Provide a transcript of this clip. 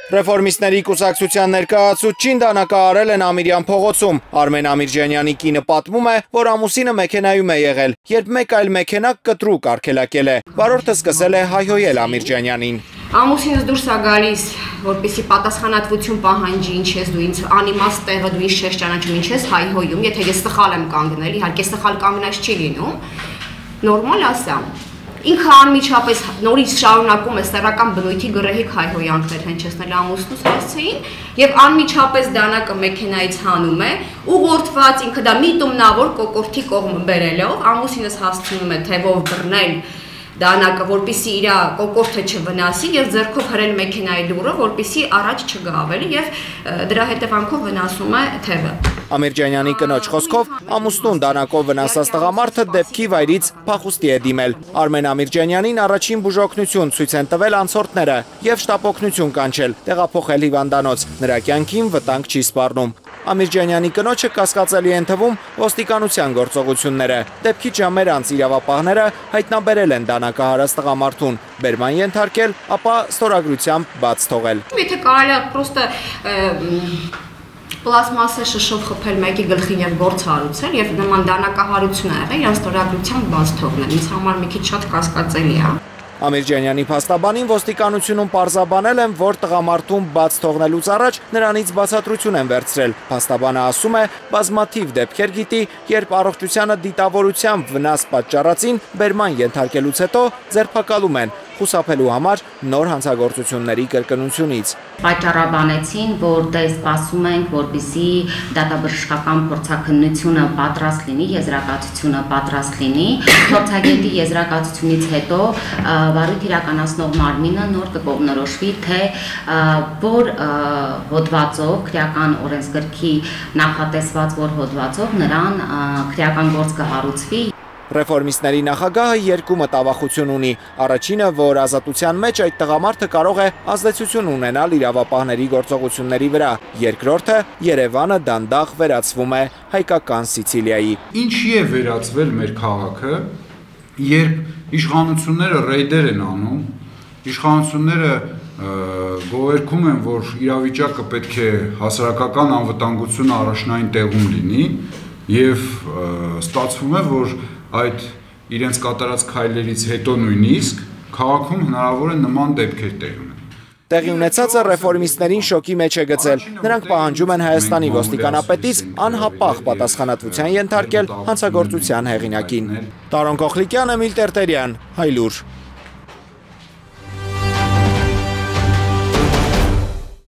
Ռեֆորմիստների կուսակցության ներկայացուցչին դանակահարել են Ամիրյան փողոցում։ Արմեն Ամիրջանյանի կինը պատմում է, որ ամուսինը մեքենայում է եղել, երբ մեկ այլ մեքենա կտրուկ արգելակել է։ Վարորդը սկսել է հայհոյել Ամիրջանյանին։ Ամուսինս դուրս է գալիս, որպեսզի պատասխանատվություն պահանջի, ինչ ես դու ինձ անիմաստ տեղը դու ինձ չես ճանաչում, ինչ ես հայհոյում, եթե ես սխալ եմ կանգնել, իհարկե սխալ կանգնած չի լինում, նորմալ ասա։ Ինքը անմիջապես նորից շարունակում է սեռական բնույթի գրեհիկ հայհոյանքներ հնչեցնել ամուսնուս հասցեին եւ անմիջապես դանակը մեքենայից հանում է, ուղղորդված ինքը դա միտումնավոր կոկորտի կողմը բերելով, ամուսինս հասցնում է թևով բռնել դանակը, որպեսզի իր կոկորտը չվնասի եւ ձեռքով հրել մեքենայի դուռը, որպեսզի առաջ չգա ավելի եւ դրա հետևանքով վնասում է թևը։ Ամիրջանյանի կնոջ խոսքով ամուսնուն դանակով վնասած տղամարդը դեպքի վայրից փախուստի է դիմել։ Արմեն Ամիրջանյանին առաջին բուժօգնություն ցույց են տվել անցորդները եւ շտապօգնություն կանչել, տեղափոխել հիվանդանոց։ Նրա կյանքին վտանգ չի սպառնում։ Ամիրջանյանի կնոջը կասկածելի են թվում ոստիկանության գործողությունները։ Դեպքի ժամեր անց իրավապահները հայտնաբերել են դանակահարած տղամարդուն, բերման ենթարկել, ապա ստորագրությամբ բաց թողել։ Եթե կարելի է պրոստը պլաստմասե շշով խփել մեկի գլխին եւ գործ հարուցել եւ նման դանակահարություն ա եղել, իրան ստորագրությամբ բաց թողնել։ Ինձ համար մի քիչ շատ կասկածելի է։ Ամիրջանյանի փաստաբանին ոստիկանությունում պարզաբանել են, որ տղամարդուն բաց թողնելուց առաջ նրանից բացատրություն են վերցրել։ Փաստաբանը ասում է, բազմաթիվ դեպքեր գիտի, երբ առողջությանը դիտավորությամբ վնաս պատճառածին բերման ենթարկելուց հետո ձերբակալում են, խուսափելու համար նոր հանցագործությունների կրկնությունից։ Պատճառաբանեցին, որ դե սպասում ենք, որպեսզի դատաբժշկական փորձաքննությունը պատրաստ լինի, եզրակացությունը պատրաստ լինի, փորձագետի եզրակացությունից հետո վարույթ իրականացնող մարմինը նոր կկողմնորոշվի, թե որ հոդվածով, քրեական օրենսգրքի նախատեսված որ հոդվածով նրան քրեական գործ կհարուցվի։ Ռեֆորմիստների նախագահը երկու մտավախություն ունի։ Առաջինը, որ ազատության մեջ այդ տղամարդը կարող է ազդեցություն ունենալ իրավապահների գործողությունների վրա։ Երկրորդը, Երևանը դանդաղ վերածվում է հայկական Սիցիլիայի։ Ինչի է վերածվել մեր քաղաքը, երբ իշխանությունները ռեյդեր են անում, իշխանությունները գովերքում են, որ իրավիճակը պետք է հասարակական անվտանգությունը առաջնային տեղում լինի, եւ ստացվում է, որ այդ իրենց կատարած քայլերից հետո նույնիսկ քաղաքում հնարավոր է նման դեպքեր տեղի ունենան։ Տեղի ունեցածը ռեֆորմիստներին շոկի մեջ է գցել։ Նրանք պահանջում են Հայաստանի ոստիկանապետից անհապաղ պատասխանատվության ենթարկել հանցագործության հեղինակին։ Տարոն Կոխլիկյան, Էմիլ Տերտերյան, Հայլուր։